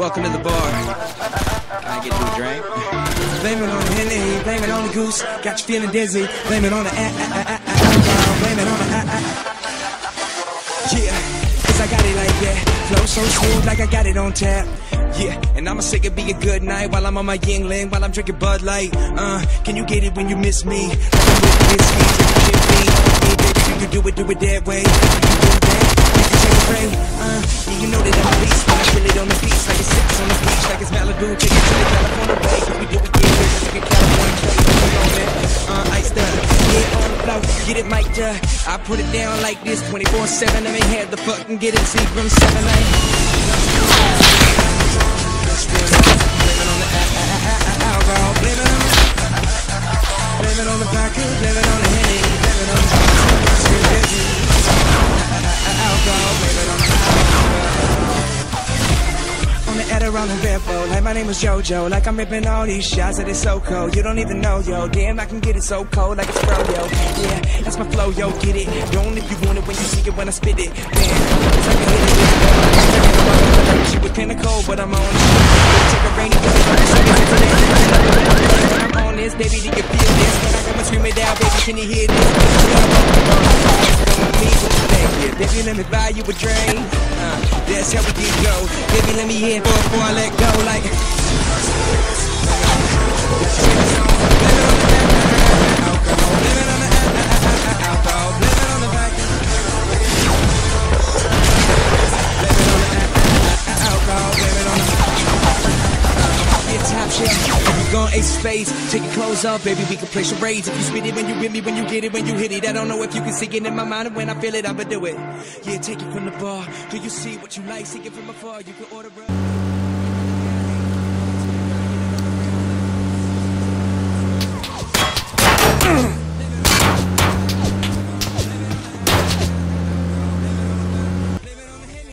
welcome to the bar. Can I get you a drink? Blame it on the Henny, blame it on the goose. Got you feeling dizzy. Blame it on the alcohol. Blame it on the yeah, cause I got it like that. Flow so smooth like I got it on tap. Yeah, and I'ma say it be a good night while I'm on my Yingling, while I'm drinking Bud Light. Can you get it when you miss me? Like I'm with this me, drinking me. Hey baby, you do it that way. You do that, you can take a break. Yeah, you know that I'm a beast when I feel it on the beach, like it's six on the beach, like it's Malibu. Take it to the California bay, cause we do it good, like a California play. Come on, man, iced up, yeah, on the floor, get it mic'd up. I put it down like this, 24/7. I ain't had the fucking get it, see from 7 Blame it on the alcohol, blame it on the vodka, blame it on the Henny, blame it on the alcohol, blame it on the on the Adderall and Red Bull, like my name is JoJo, like I'm ripping all these shots that it's so cold. You don't even know, yo, damn, I can get it so cold like it's fro, yo. Yeah, that's my flow, yo, get it. Don't if you want it when you see it when I spit it. Man, it's like a hit it. She was kinda cold, but I'm on it. Take a rainy day, I'm on this, baby, do you feel this? When I come and scream it out, baby, can you hear this? Baby, let me buy you a drink. That's how we get go. Baby, let me hit before I let go. Like ace of spades, take your clothes off, baby, we can play charades. If you spit it when you with me, when you get it, when you hit it. I don't know if you can see it in my mind, and when I feel it, I'ma do it. Yeah, take it from the bar. Do you see what you like? See it from afar, you can order up.